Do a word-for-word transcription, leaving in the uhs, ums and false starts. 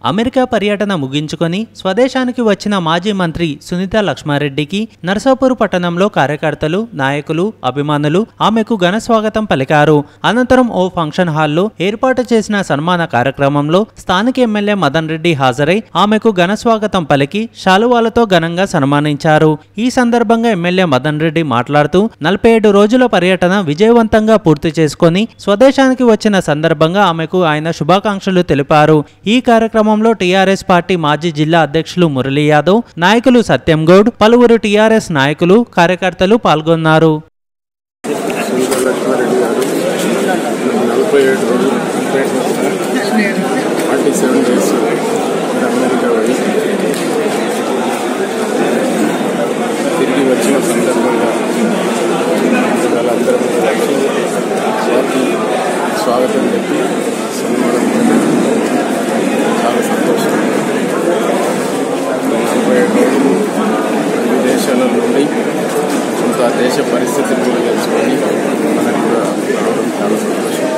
America పర్యటన ముగించుకొని స్వదేశానికి వచ్చిన మాజీ మంత్రి సునీత లక్ష్మారెడ్డికి నర్సాపూర్ పట్టణంలో కార్యకర్తలు, నాయకులు, అభిమానులు ఆమెకు ఘన స్వాగతం పలికారు. అనంతరం ఓ ఫంక్షన్ హాల్లో ఏర్పాటు చేసిన సన్మాన కార్యక్రమంలో స్థానిక ఎమ్మెల్యే మదన్ రెడ్డి హాజరై ఆమెకు ఘన స్వాగతం పలికి శాలువాలతో ఘనంగా సన్మానించారు. ఈ సందర్భంగా ఎమ్మెల్యే మదన్ రెడ్డి మాట్లాడుతూ నలభై ఏడు రోజుల పర్యటన విజయవంతంగా పూర్తి చేసుకుని స్వదేశానికి వచ్చిన సందర్భంగా ఆమెకు ఆయన శుభాకాంక్షలు తెలిపారు. ఈ కార్యక్రమంలో టీఆర్ఎస్ పార్టీ మాజీ జిల్లా అధ్యక్షులు మురళీ యాదవ్, నాయకులు సత్యం గౌడ్, పలువురు టీఆర్ఎస్ నాయకులు, కార్యకర్తలు పాల్గొన్నారు. తిరిగి వచ్చిన సందర్భంగా వాళ్ళందరూ వారికి స్వాగతం చెప్పి సన్మానం చాలా సంతోషం. నలభై ఏడు రోజులు అన్ని దేశాల నుండి కొంత దేశ పరిస్థితిని కూడా తెలుసుకొని మనకు రావడం చాలా సంతోషం.